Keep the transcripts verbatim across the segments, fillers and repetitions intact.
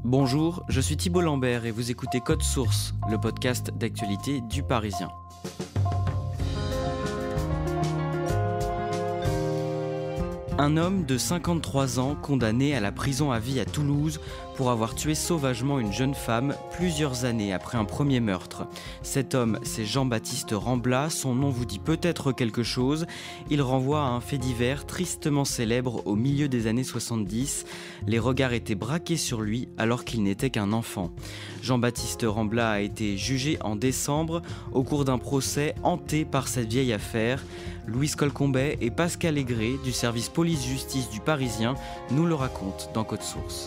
Bonjour, je suis Thibault Lambert et vous écoutez Code Source, le podcast d'actualité du Parisien. Un homme de cinquante-trois ans condamné à la prison à vie à Toulouse pour avoir tué sauvagement une jeune femme plusieurs années après un premier meurtre. Cet homme, c'est Jean-Baptiste Rambla, son nom vous dit peut-être quelque chose. Il renvoie à un fait divers tristement célèbre au milieu des années soixante-dix. Les regards étaient braqués sur lui alors qu'il n'était qu'un enfant. Jean-Baptiste Rambla a été jugé en décembre au cours d'un procès hanté par cette vieille affaire. Louise Colcombet et Pascal Aigret du service police-justice du Parisien nous le racontent dans Code Source.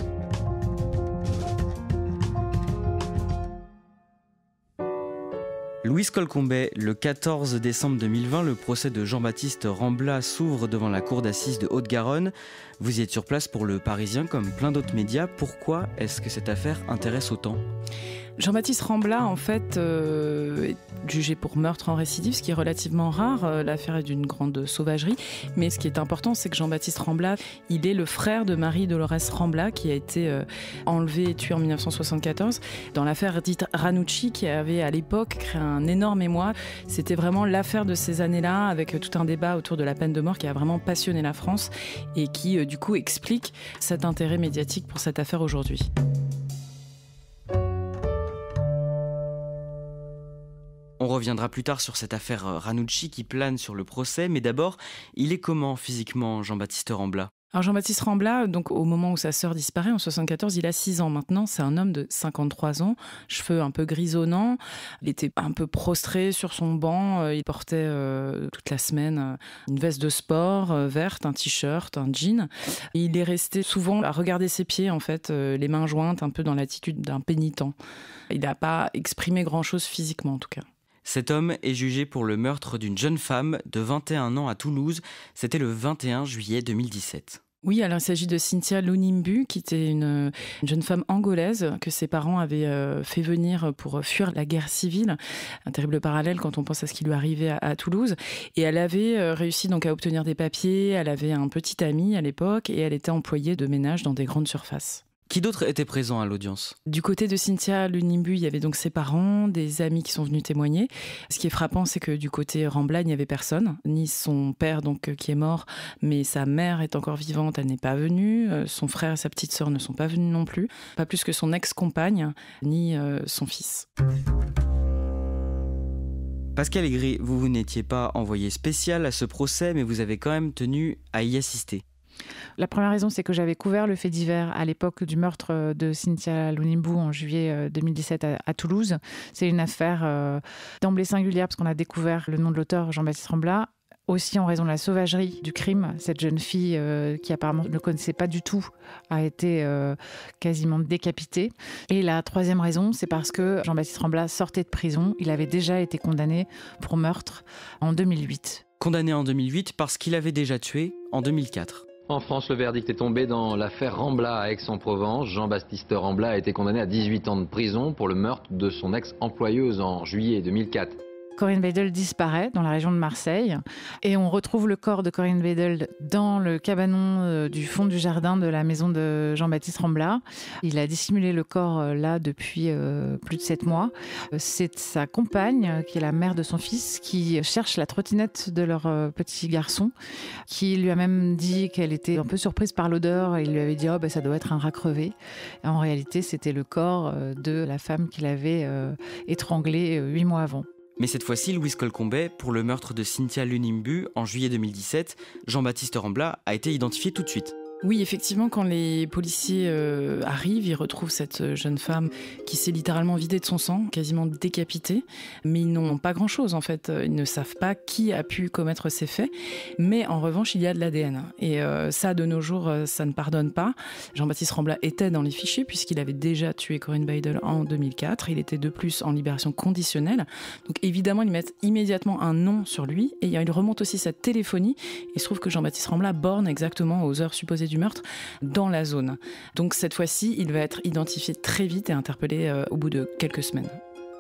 Louise Colcombet, le quatorze décembre deux mille vingt, le procès de Jean-Baptiste Rambla s'ouvre devant la cour d'assises de Haute-Garonne. Vous y êtes sur place pour le Parisien comme plein d'autres médias. Pourquoi est-ce que cette affaire intéresse autant ? Jean-Baptiste Rambla, en fait, euh, est jugé pour meurtre en récidive, ce qui est relativement rare. Euh, l'affaire est d'une grande sauvagerie. Mais ce qui est important, c'est que Jean-Baptiste Rambla, il est le frère de Marie-Dolores Rambla, qui a été euh, enlevée et tuée en dix-neuf cent soixante-quatorze. Dans l'affaire dite Ranucci, qui avait à l'époque créé un énorme émoi. C'était vraiment l'affaire de ces années-là, avec tout un débat autour de la peine de mort qui a vraiment passionné la France et qui, euh, du coup, explique cet intérêt médiatique pour cette affaire aujourd'hui. On reviendra plus tard sur cette affaire Ranucci qui plane sur le procès, mais d'abord, il est comment physiquement Jean-Baptiste Rambla ? Alors Jean-Baptiste Rambla, donc au moment où sa sœur disparaît, en soixante-quatorze, il a six ans maintenant. C'est un homme de cinquante-trois ans, cheveux un peu grisonnants. Il était un peu prostré sur son banc. Il portait euh, toute la semaine une veste de sport euh, verte, un t-shirt, un jean. Il est resté souvent à regarder ses pieds, en fait, euh, les mains jointes, un peu dans l'attitude d'un pénitent. Il n'a pas exprimé grand-chose physiquement, en tout cas. Cet homme est jugé pour le meurtre d'une jeune femme de vingt et un ans à Toulouse. C'était le vingt et un juillet deux mille dix-sept. Oui, alors il s'agit de Cynthia Lunimbu, qui était une, une jeune femme angolaise que ses parents avaient euh, fait venir pour fuir la guerre civile. Un terrible parallèle quand on pense à ce qui lui arrivait à, à Toulouse. Et elle avait euh, réussi donc à obtenir des papiers. Elle avait un petit ami à l'époque et elle était employée de ménage dans des grandes surfaces. Qui d'autre était présent à l'audience ? Du côté de Cynthia Lunimbu, il y avait donc ses parents, des amis qui sont venus témoigner. Ce qui est frappant, c'est que du côté Rambla, il n'y avait personne, ni son père donc qui est mort, mais sa mère est encore vivante, elle n'est pas venue. Son frère et sa petite sœur ne sont pas venus non plus, pas plus que son ex-compagne, ni euh, son fils. Pascal Aigret, vous, vous n'étiez pas envoyé spécial à ce procès, mais vous avez quand même tenu à y assister. La première raison, c'est que j'avais couvert le fait divers à l'époque du meurtre de Cynthia Lunimbu en juillet deux mille dix-sept à, à Toulouse. C'est une affaire euh, d'emblée singulière parce qu'on a découvert le nom de l'auteur, Jean-Baptiste Rambla. Aussi en raison de la sauvagerie du crime, cette jeune fille euh, qui apparemment ne connaissait pas du tout a été euh, quasiment décapitée. Et la troisième raison, c'est parce que Jean-Baptiste Rambla sortait de prison. Il avait déjà été condamné pour meurtre en deux mille huit. Condamné en deux mille huit parce qu'il avait déjà tué en deux mille quatre. En France, le verdict est tombé dans l'affaire Rambla à Aix-en-Provence. Jean-Baptiste Rambla a été condamné à dix-huit ans de prison pour le meurtre de son ex-employeuse en juillet deux mille quatre. Corinne Weidel disparaît dans la région de Marseille et on retrouve le corps de Corinne Weidel dans le cabanon du fond du jardin de la maison de Jean-Baptiste Rambla. Il a dissimulé le corps là depuis euh, plus de sept mois. C'est sa compagne, qui est la mère de son fils, qui cherche la trottinette de leur euh, petit garçon, qui lui a même dit qu'elle était un peu surprise par l'odeur. Il lui avait dit « Oh, ben, ça doit être un rat crevé ». En réalité, c'était le corps de la femme qu'il avait euh, étranglé huit mois avant. Mais cette fois-ci, Louise Colcombet, pour le meurtre de Cynthia Lunimbu en juillet deux mille dix-sept, Jean-Baptiste Rambla a été identifié tout de suite. Oui, effectivement, quand les policiers euh, arrivent, ils retrouvent cette jeune femme qui s'est littéralement vidée de son sang, quasiment décapitée. Mais ils n'ont pas grand-chose, en fait. Ils ne savent pas qui a pu commettre ces faits. Mais en revanche, il y a de l'A D N. Et euh, ça, de nos jours, ça ne pardonne pas. Jean-Baptiste Rambla était dans les fichiers puisqu'il avait déjà tué Corinne Weidel en deux mille quatre. Il était de plus en libération conditionnelle. Donc évidemment, ils mettent immédiatement un nom sur lui. Et il remonte aussi sa téléphonie. Et il se trouve que Jean-Baptiste Rambla borne exactement aux heures supposées du meurtre dans la zone. Donc cette fois-ci, il va être identifié très vite et interpellé euh, au bout de quelques semaines.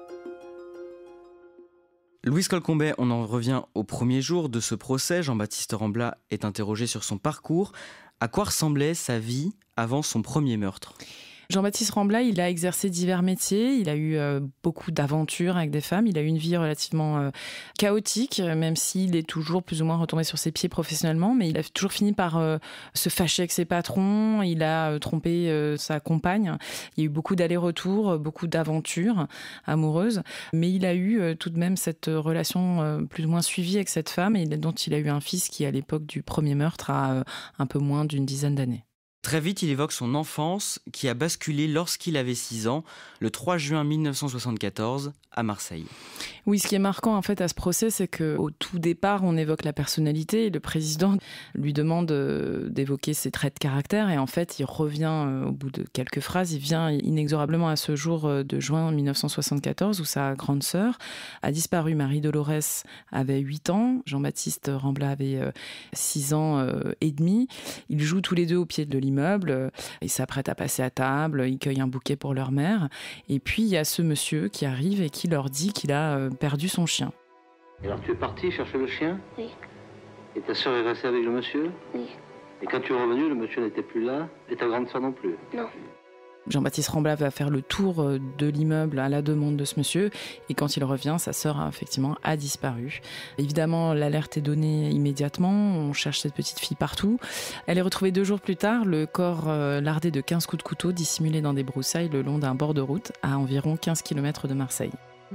Louise Colcombet, on en revient au premier jour de ce procès. Jean-Baptiste Rambla est interrogé sur son parcours. À quoi ressemblait sa vie avant son premier meurtre ? Jean-Baptiste Rambla, il a exercé divers métiers, il a eu euh, beaucoup d'aventures avec des femmes, il a eu une vie relativement euh, chaotique, même s'il est toujours plus ou moins retombé sur ses pieds professionnellement, mais il a toujours fini par euh, se fâcher avec ses patrons, il a euh, trompé euh, sa compagne, il y a eu beaucoup d'allers-retours, beaucoup d'aventures amoureuses, mais il a eu euh, tout de même cette relation euh, plus ou moins suivie avec cette femme, et dont il a eu un fils qui, à l'époque du premier meurtre, a euh, un peu moins d'une dizaine d'années. Très vite, il évoque son enfance qui a basculé lorsqu'il avait six ans, le trois juin mille neuf cent soixante-quatorze, à Marseille. Oui, ce qui est marquant en fait à ce procès, c'est qu'au tout départ, on évoque la personnalité et le président lui demande euh, d'évoquer ses traits de caractère et en fait, il revient euh, au bout de quelques phrases, il vient inexorablement à ce jour euh, de juin mille neuf cent soixante-quatorze où sa grande sœur a disparu. Marie-Dolores avait huit ans, Jean-Baptiste Rambla avait euh, six ans euh, et demi. Ils jouent tous les deux au pied de l'immeuble, euh, ils s'apprêtent à passer à table, ils cueillent un bouquet pour leur mère et puis il y a ce monsieur qui arrive et qui leur dit qu'il a euh, perdu son chien. Et alors tu es parti chercher le chien? Oui. Et ta sœur est restée avec le monsieur? Oui. Et quand tu es revenu, le monsieur n'était plus là? Et ta grande sœur non plus? Non. Jean-Baptiste Rambla va faire le tour de l'immeuble à la demande de ce monsieur et quand il revient, sa sœur a effectivement a disparu. Évidemment, l'alerte est donnée immédiatement, on cherche cette petite fille partout. Elle est retrouvée deux jours plus tard, le corps lardé de quinze coups de couteau dissimulé dans des broussailles le long d'un bord de route à environ quinze kilomètres de Marseille.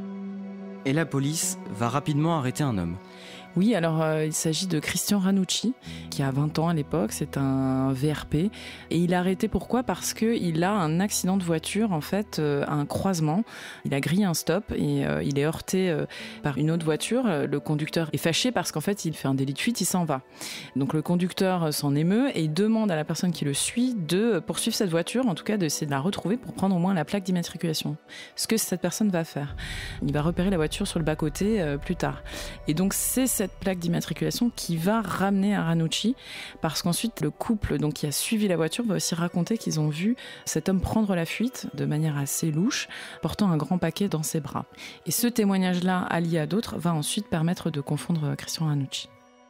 Et la police va rapidement arrêter un homme. Oui, alors euh, il s'agit de Christian Ranucci, qui a vingt ans à l'époque, c'est un V R P. Et il est arrêté pourquoi ? Parce qu'il a un accident de voiture, en fait, euh, à un croisement. Il a grillé un stop et euh, il est heurté euh, par une autre voiture. Le conducteur est fâché parce qu'en fait, il fait un délit de fuite, il s'en va. Donc le conducteur s'en émeut et il demande à la personne qui le suit de poursuivre cette voiture, en tout cas d'essayer de la retrouver pour prendre au moins la plaque d'immatriculation. Ce que cette personne va faire. Il va repérer la voiture sur le bas-côté euh, plus tard. Et donc c'est cette plaque d'immatriculation qui va ramener à Ranucci parce qu'ensuite le couple donc, qui a suivi la voiture va aussi raconter qu'ils ont vu cet homme prendre la fuite de manière assez louche, portant un grand paquet dans ses bras. Et ce témoignage-là, allié à d'autres, va ensuite permettre de confondre Christian Ranucci.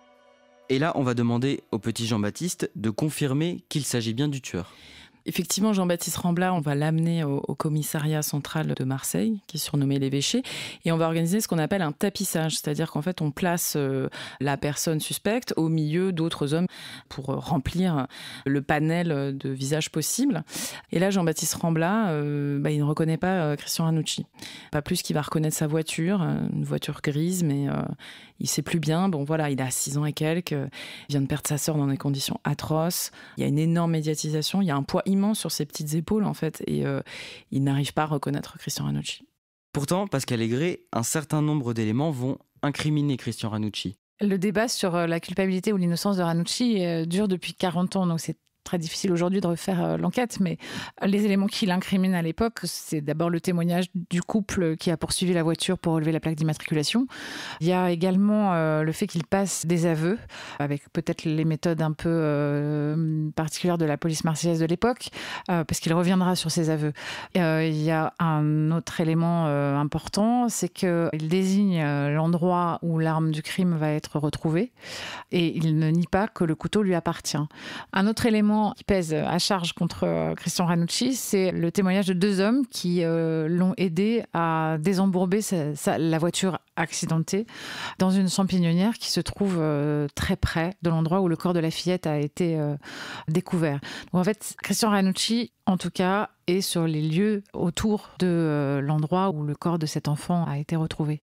Et là, on va demander au petit Jean-Baptiste de confirmer qu'il s'agit bien du tueur. Effectivement, Jean-Baptiste Rambla, on va l'amener au, au commissariat central de Marseille, qui est surnommé l'Évêché, et on va organiser ce qu'on appelle un tapissage, c'est-à-dire qu'en fait, on place euh, la personne suspecte au milieu d'autres hommes pour euh, remplir le panel de visages possibles. Et là, Jean-Baptiste Rambla, euh, bah, il ne reconnaît pas euh, Christian Ranucci. Pas plus qu'il va reconnaître sa voiture, une voiture grise, mais euh, il ne sait plus bien. Bon, voilà, il a six ans et quelques, il vient de perdre sa sœur dans des conditions atroces. Il y a une énorme médiatisation, il y a un poids immense sur ses petites épaules en fait et euh, il n'arrive pas à reconnaître Christian Ranucci. Pourtant, Pascal Aigret, un certain nombre d'éléments vont incriminer Christian Ranucci. Le débat sur la culpabilité ou l'innocence de Ranucci euh, dure depuis quarante ans, donc c'est très difficile aujourd'hui de refaire euh, l'enquête, mais les éléments qui l'incriminent à l'époque, c'est d'abord le témoignage du couple qui a poursuivi la voiture pour relever la plaque d'immatriculation. Il y a également euh, le fait qu'il passe des aveux, avec peut-être les méthodes un peu euh, particulières de la police marseillaise de l'époque, euh, parce qu'il reviendra sur ses aveux. Euh, il y a un autre élément euh, important, c'est qu'il désigne euh, l'endroit où l'arme du crime va être retrouvée, et il ne nie pas que le couteau lui appartient. Un autre élément qui pèse à charge contre Christian Ranucci, c'est le témoignage de deux hommes qui euh, l'ont aidé à désembourber sa, sa, la voiture accidentée dans une champignonnière qui se trouve euh, très près de l'endroit où le corps de la fillette a été euh, découvert. Donc en fait, Christian Ranucci, en tout cas, est sur les lieux autour de euh, l'endroit où le corps de cet enfant a été retrouvé.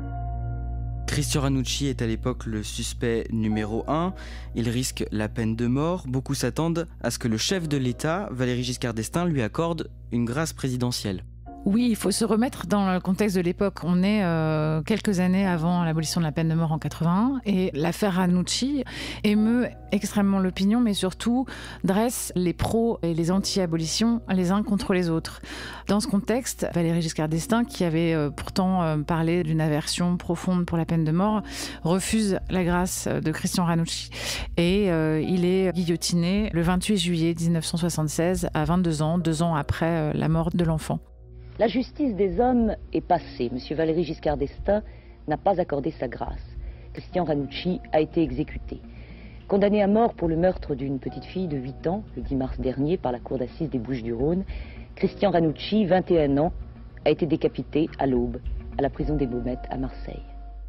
Christian Ranucci est à l'époque le suspect numéro un. Il risque la peine de mort. Beaucoup s'attendent à ce que le chef de l'État, Valéry Giscard d'Estaing, lui accorde une grâce présidentielle. Oui, il faut se remettre dans le contexte de l'époque. On est euh, quelques années avant l'abolition de la peine de mort en quatre-vingt-un et l'affaire Ranucci émeut extrêmement l'opinion, mais surtout dresse les pros et les anti-abolition les uns contre les autres. Dans ce contexte, Valéry Giscard d'Estaing, qui avait euh, pourtant euh, parlé d'une aversion profonde pour la peine de mort, refuse la grâce de Christian Ranucci et euh, il est guillotiné le vingt-huit juillet mille neuf cent soixante-seize à vingt-deux ans, deux ans après euh, la mort de l'enfant. La justice des hommes est passée. Monsieur Valéry Giscard d'Estaing n'a pas accordé sa grâce. Christian Ranucci a été exécuté. Condamné à mort pour le meurtre d'une petite fille de huit ans, le dix mars dernier, par la cour d'assises des Bouches-du-Rhône, Christian Ranucci, vingt et un ans, a été décapité à l'aube, à la prison des Baumettes à Marseille.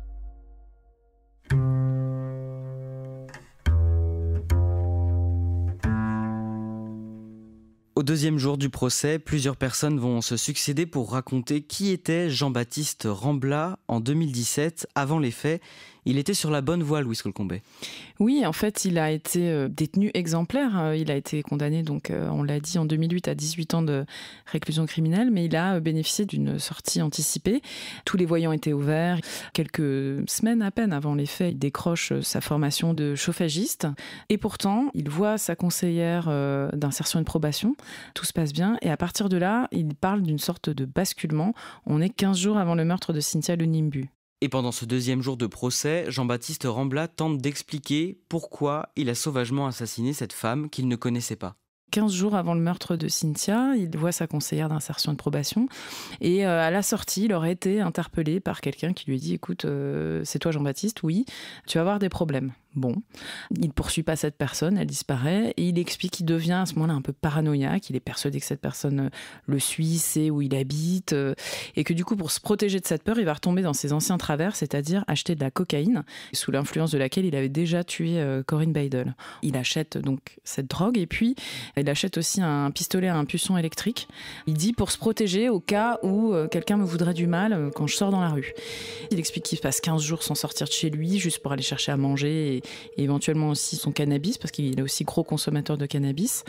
Au deuxième jour du procès, plusieurs personnes vont se succéder pour raconter qui était Jean-Baptiste Rambla en deux mille dix-sept, avant les faits. Il était sur la bonne voie, Louise Colcombet. Oui, en fait, il a été détenu exemplaire. Il a été condamné, donc, on l'a dit, en deux mille huit à dix-huit ans de réclusion criminelle, mais il a bénéficié d'une sortie anticipée. Tous les voyants étaient ouverts. Quelques semaines à peine avant les faits, il décroche sa formation de chauffagiste. Et pourtant, il voit sa conseillère d'insertion et de probation. Tout se passe bien. Et à partir de là, il parle d'une sorte de basculement. On est quinze jours avant le meurtre de Cynthia Le Nimbu. Et pendant ce deuxième jour de procès, Jean-Baptiste Rambla tente d'expliquer pourquoi il a sauvagement assassiné cette femme qu'il ne connaissait pas. quinze jours avant le meurtre de Cynthia, il voit sa conseillère d'insertion et de probation. Et euh, à la sortie, il aurait été interpellé par quelqu'un qui lui dit « Écoute, euh, c'est toi Jean-Baptiste, oui, tu vas avoir des problèmes. » Bon, il ne poursuit pas cette personne, elle disparaît, et il explique qu'il devient à ce moment-là un peu paranoïaque, il est persuadé que cette personne le suit, sait où il habite, et que du coup, pour se protéger de cette peur, il va retomber dans ses anciens travers, c'est-à-dire acheter de la cocaïne, sous l'influence de laquelle il avait déjà tué Corinne Beidel. Il achète donc cette drogue, et puis il achète aussi un pistolet à impulsion électrique. Il dit pour se protéger au cas où quelqu'un me voudrait du mal quand je sors dans la rue. Il explique qu'il passe quinze jours sans sortir de chez lui, juste pour aller chercher à manger, et et éventuellement aussi son cannabis, parce qu'il est aussi gros consommateur de cannabis.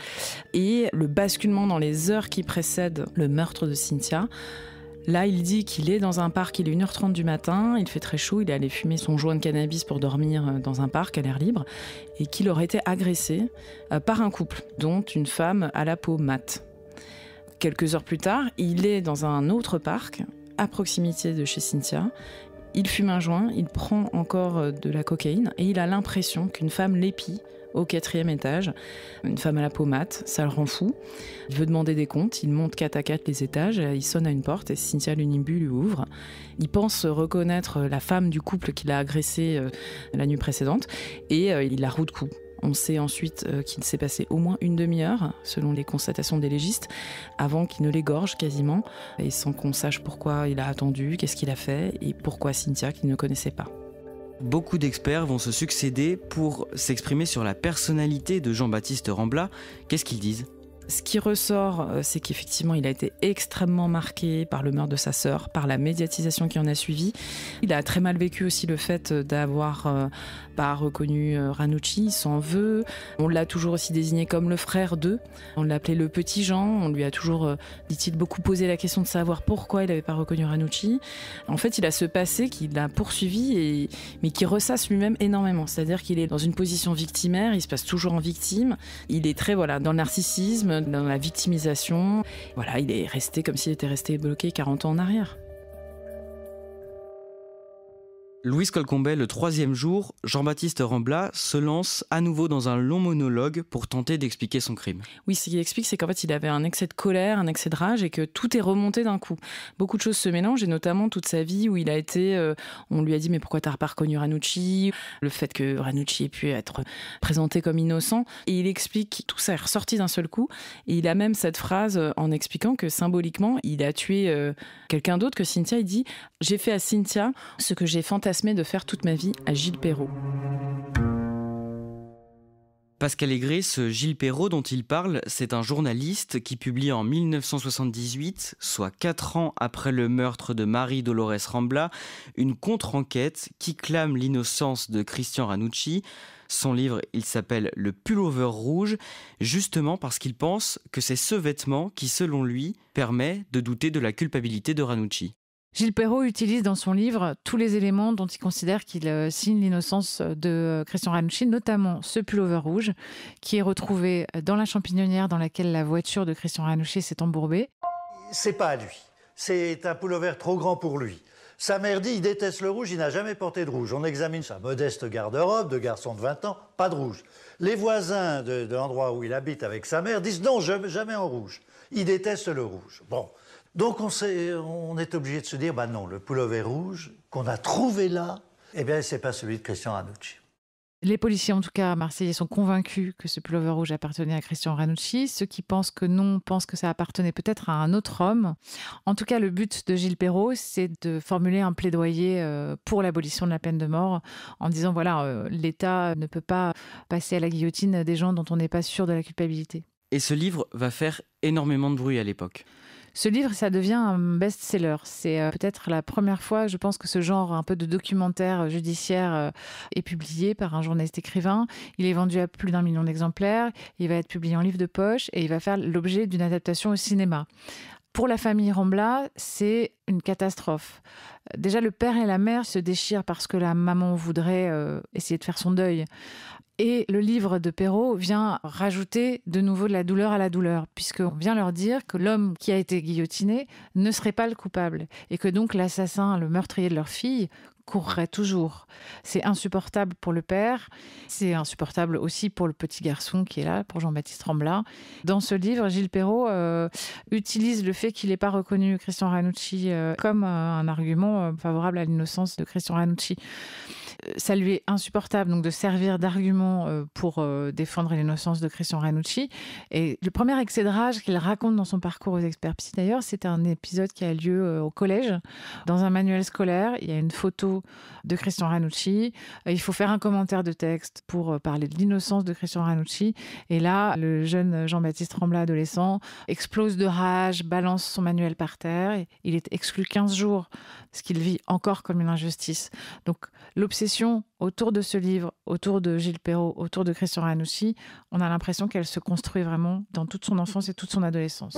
Et le basculement dans les heures qui précèdent le meurtre de Cynthia, là, il dit qu'il est dans un parc, il est une heure trente du matin, il fait très chaud, il est allé fumer son joint de cannabis pour dormir dans un parc à l'air libre, et qu'il aurait été agressé par un couple, dont une femme à la peau mate. Quelques heures plus tard, il est dans un autre parc, à proximité de chez Cynthia. Il fume un joint, il prend encore de la cocaïne et il a l'impression qu'une femme l'épie au quatrième étage. Une femme à la peau mate, ça le rend fou. Il veut demander des comptes, il monte quatre à quatre les étages, il sonne à une porte et Cynthia Le Nimbu lui ouvre. Il pense reconnaître la femme du couple qu'il a agressé la nuit précédente et il la roue de coups. On sait ensuite qu'il s'est passé au moins une demi-heure, selon les constatations des légistes, avant qu'il ne l'égorge quasiment, et sans qu'on sache pourquoi il a attendu, qu'est-ce qu'il a fait, et pourquoi Cynthia qu'il ne connaissait pas. Beaucoup d'experts vont se succéder pour s'exprimer sur la personnalité de Jean-Baptiste Rambla. Qu'est-ce qu'ils disent ? Ce qui ressort, c'est qu'effectivement, il a été extrêmement marqué par le meurtre de sa sœur, par la médiatisation qui en a suivi. Il a très mal vécu aussi le fait d'avoir euh, pas reconnu euh, Ranucci, il s'en veut. On l'a toujours aussi désigné comme le frère d'eux. On l'appelait le petit Jean. On lui a toujours, euh, dit-il, beaucoup posé la question de savoir pourquoi il n'avait pas reconnu Ranucci. En fait, il a ce passé qui l'a poursuivi, et, mais qui ressasse lui-même énormément. C'est-à-dire qu'il est dans une position victimaire, il se passe toujours en victime. Il est très voilà, dans le narcissisme, dans la victimisation. Voilà, il est resté comme s'il était resté bloqué quarante ans en arrière. Louise Colcombet, le troisième jour, Jean-Baptiste Rambla se lance à nouveau dans un long monologue pour tenter d'expliquer son crime. Oui, ce qu'il explique, c'est qu'en fait, il avait un excès de colère, un excès de rage, et que tout est remonté d'un coup. Beaucoup de choses se mélangent, et notamment toute sa vie où il a été... Euh, on lui a dit, mais pourquoi t'as pas reconnu Ranucci ? Le fait que Ranucci ait pu être présenté comme innocent. Et il explique, tout ça est ressorti d'un seul coup, et il a même cette phrase en expliquant que symboliquement, il a tué euh, quelqu'un d'autre que Cynthia. Il dit, j'ai fait à Cynthia ce que j'ai fantasmé de faire toute ma vie à Gilles Perrault. Pascal Aigret, ce Gilles Perrault dont il parle, c'est un journaliste qui publie en mille neuf cent soixante-dix-huit, soit quatre ans après le meurtre de Marie-Dolores Rambla, une contre-enquête qui clame l'innocence de Christian Ranucci. Son livre, il s'appelle « Le pullover rouge », justement parce qu'il pense que c'est ce vêtement qui, selon lui, permet de douter de la culpabilité de Ranucci. Gilles Perrault utilise dans son livre tous les éléments dont il considère qu'il signe l'innocence de Christian Ranucci, notamment ce pullover rouge qui est retrouvé dans la champignonnière dans laquelle la voiture de Christian Ranucci s'est embourbée. C'est pas à lui. C'est un pullover trop grand pour lui. Sa mère dit il déteste le rouge, il n'a jamais porté de rouge. On examine sa modeste garde-robe de garçon de vingt ans, pas de rouge. Les voisins de, de l'endroit où il habite avec sa mère disent non, jamais en rouge. Il déteste le rouge. Bon. Donc on, on est obligé de se dire, bah non, le pullover rouge qu'on a trouvé là, eh bien c'est pas celui de Christian Ranucci. Les policiers, en tout cas marseillais, sont convaincus que ce pullover rouge appartenait à Christian Ranucci. Ceux qui pensent que non pensent que ça appartenait peut-être à un autre homme. En tout cas, le but de Gilles Perrault, c'est de formuler un plaidoyer pour l'abolition de la peine de mort en disant, voilà, l'État ne peut pas passer à la guillotine des gens dont on n'est pas sûr de la culpabilité. Et ce livre va faire énormément de bruit à l'époque. Ce livre, ça devient un best-seller. C'est euh, peut-être la première fois, je pense, que ce genre un peu de documentaire judiciaire euh, est publié par un journaliste écrivain. Il est vendu à plus d'un million d'exemplaires. Il va être publié en livre de poche et il va faire l'objet d'une adaptation au cinéma. Pour la famille Rambla, c'est une catastrophe. Déjà, le père et la mère se déchirent parce que la maman voudrait euh, essayer de faire son deuil. Et le livre de Perrault vient rajouter de nouveau de la douleur à la douleur, puisqu'on vient leur dire que l'homme qui a été guillotiné ne serait pas le coupable, et que donc l'assassin, le meurtrier de leur fille, courrait toujours. C'est insupportable pour le père, c'est insupportable aussi pour le petit garçon qui est là, pour Jean-Baptiste Rambla. Dans ce livre, Gilles Perrault euh, utilise le fait qu'il n'ait pas reconnu Christian Ranucci euh, comme euh, un argument euh, favorable à l'innocence de Christian Ranucci. Ça lui est insupportable donc de servir d'argument euh, pour euh, défendre l'innocence de Christian Ranucci. Et le premier excès de rage qu'il raconte dans son parcours aux experts psy, d'ailleurs, c'est un épisode qui a lieu euh, au collège. Dans un manuel scolaire, il y a une photo de Christian Ranucci. Il faut faire un commentaire de texte pour parler de l'innocence de Christian Ranucci. Et là, le jeune Jean-Baptiste Rambla, adolescent, explose de rage, balance son manuel par terre. Il est exclu quinze jours, ce qu'il vit encore comme une injustice. Donc, l'obsession autour de ce livre, autour de Gilles Perrault, autour de Christian Ranucci, on a l'impression qu'elle se construit vraiment dans toute son enfance et toute son adolescence.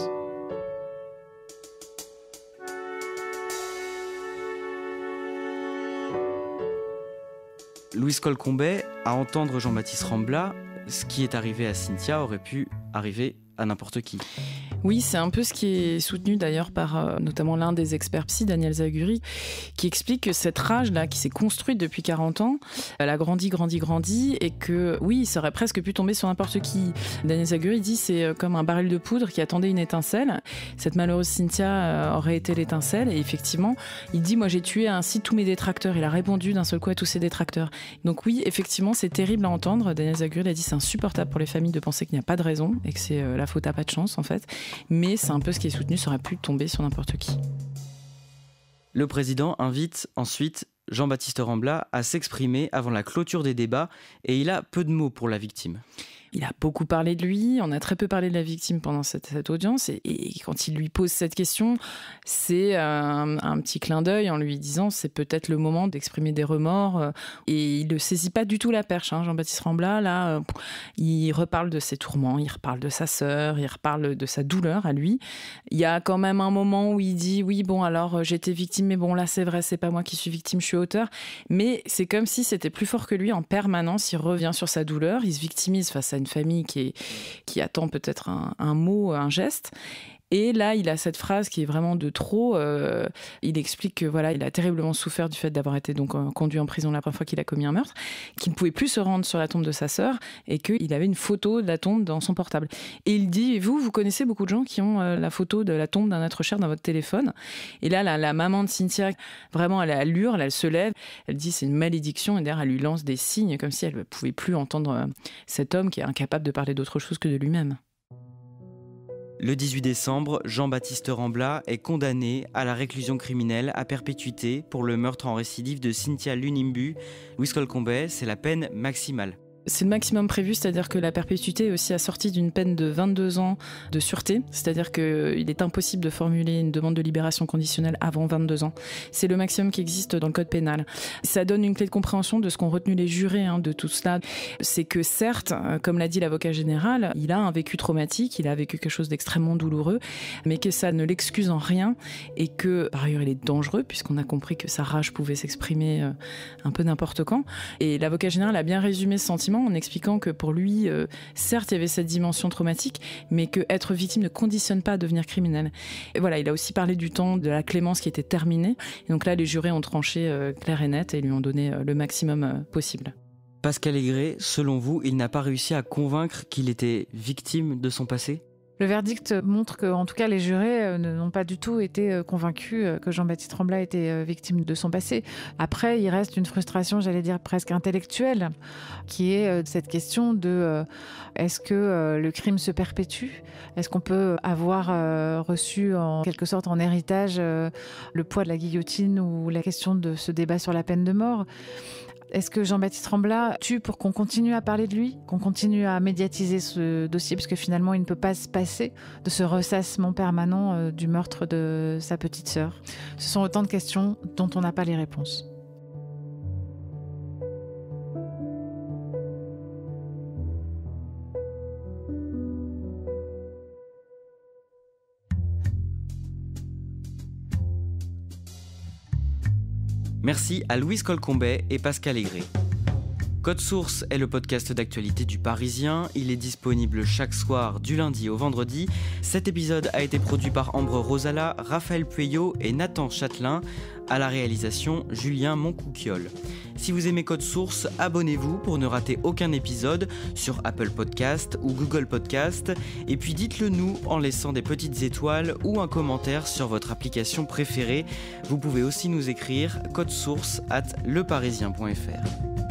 Louise Colcombet, à entendre Jean-Baptiste Rambla, ce qui est arrivé à Cynthia aurait pu arriver à n'importe qui. Oui, c'est un peu ce qui est soutenu d'ailleurs par euh, notamment l'un des experts psy, Daniel Zaguri, qui explique que cette rage-là, qui s'est construite depuis quarante ans, elle a grandi, grandi, grandi, et que oui, ça aurait presque pu tomber sur n'importe qui. Daniel Zaguri dit c'est comme un baril de poudre qui attendait une étincelle. Cette malheureuse Cynthia euh, aurait été l'étincelle, et effectivement, il dit moi j'ai tué ainsi tous mes détracteurs. Il a répondu d'un seul coup à tous ses détracteurs. Donc oui, effectivement, c'est terrible à entendre. Daniel Zaguri a dit c'est insupportable pour les familles de penser qu'il n'y a pas de raison et que c'est euh, la faute à pas de chance en fait. Mais c'est un peu ce qui est soutenu, ça aurait pu tomber sur n'importe qui. Le président invite ensuite Jean-Baptiste Rambla à s'exprimer avant la clôture des débats et il a peu de mots pour la victime. Il a beaucoup parlé de lui, on a très peu parlé de la victime pendant cette, cette audience et, et quand il lui pose cette question, c'est un, un petit clin d'œil en lui disant c'est peut-être le moment d'exprimer des remords et il ne saisit pas du tout la perche. Hein. Jean-Baptiste Rambla, là, il reparle de ses tourments, il reparle de sa sœur, il reparle de sa douleur à lui. Il y a quand même un moment où il dit oui bon alors j'étais victime mais bon là c'est vrai c'est pas moi qui suis victime, je suis auteur. Mais c'est comme si c'était plus fort que lui en permanence, il revient sur sa douleur, il se victimise face à une famille qui, est, qui attend peut-être un, un mot, un geste. Et là, il a cette phrase qui est vraiment de trop. Euh, il explique que voilà, il a terriblement souffert du fait d'avoir été donc euh, conduit en prison la première fois qu'il a commis un meurtre, qu'il ne pouvait plus se rendre sur la tombe de sa sœur et qu'il avait une photo de la tombe dans son portable. Et il dit, vous, vous connaissez beaucoup de gens qui ont euh, la photo de la tombe d'un être cher dans votre téléphone. Et là, la, la maman de Cynthia, vraiment, elle, elle hurle, elle se lève, elle dit c'est une malédiction et d'ailleurs, elle lui lance des signes comme si elle ne pouvait plus entendre euh, cet homme qui est incapable de parler d'autre chose que de lui-même. Le dix-huit décembre, Jean-Baptiste Rambla est condamné à la réclusion criminelle à perpétuité pour le meurtre en récidive de Cynthia Lunimbu. Louise Colcombet, c'est la peine maximale. C'est le maximum prévu, c'est-à-dire que la perpétuité est aussi assortie d'une peine de vingt-deux ans de sûreté, c'est-à-dire qu'il est impossible de formuler une demande de libération conditionnelle avant vingt-deux ans. C'est le maximum qui existe dans le code pénal. Ça donne une clé de compréhension de ce qu'ont retenu les jurés hein, de tout cela. C'est que certes, comme l'a dit l'avocat général, il a un vécu traumatique, il a vécu quelque chose d'extrêmement douloureux, mais que ça ne l'excuse en rien et que par ailleurs il est dangereux puisqu'on a compris que sa rage pouvait s'exprimer un peu n'importe quand. Et l'avocat général a bien résumé ce sentiment en expliquant que pour lui, euh, certes, il y avait cette dimension traumatique, mais que être victime ne conditionne pas à devenir criminel. Et voilà, il a aussi parlé du temps de la clémence qui était terminée. Et donc là, les jurés ont tranché euh, clair et net et lui ont donné euh, le maximum euh, possible. Pascal Aigret, selon vous, il n'a pas réussi à convaincre qu'il était victime de son passé ? Le verdict montre que, en tout cas, les jurés n'ont pas du tout été convaincus que Jean-Baptiste Rambla était victime de son passé. Après, il reste une frustration, j'allais dire presque intellectuelle, qui est cette question de est-ce que le crime se perpétue ? Est-ce qu'on peut avoir reçu en quelque sorte en héritage le poids de la guillotine ou la question de ce débat sur la peine de mort ? Est-ce que Jean-Baptiste Rambla tue pour qu'on continue à parler de lui, qu'on continue à médiatiser ce dossier, parce que finalement, il ne peut pas se passer de ce ressassement permanent euh, du meurtre de sa petite sœur ? Ce sont autant de questions dont on n'a pas les réponses. Merci à Louise Colcombet et Pascal Aigret. Code Source est le podcast d'actualité du Parisien. Il est disponible chaque soir du lundi au vendredi. Cet épisode a été produit par Ambre Rosala, Raphaël Pueyo et Nathan Châtelain. À la réalisation, Julien Moncouquiol. Si vous aimez Code Source, abonnez-vous pour ne rater aucun épisode sur Apple Podcast ou Google Podcast. Et puis dites-le nous en laissant des petites étoiles ou un commentaire sur votre application préférée. Vous pouvez aussi nous écrire codesource arobase leparisien point fr.